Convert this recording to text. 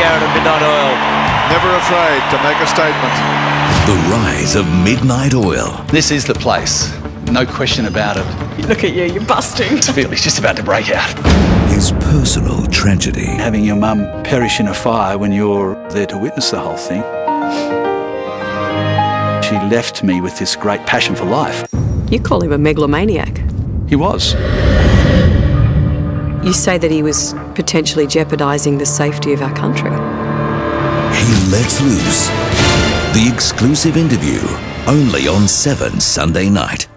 Garrett and Midnight Oil. Never afraid to make a statement. The rise of Midnight Oil. This is the place, no question about it. Look at you, you're busting. It's just about to break out. His personal tragedy. Having your mum perish in a fire when you're there to witness the whole thing. She left me with this great passion for life. You call him a megalomaniac. He was. You say that he was potentially jeopardising the safety of our country. He lets loose. The exclusive interview, only on 7 Sunday night.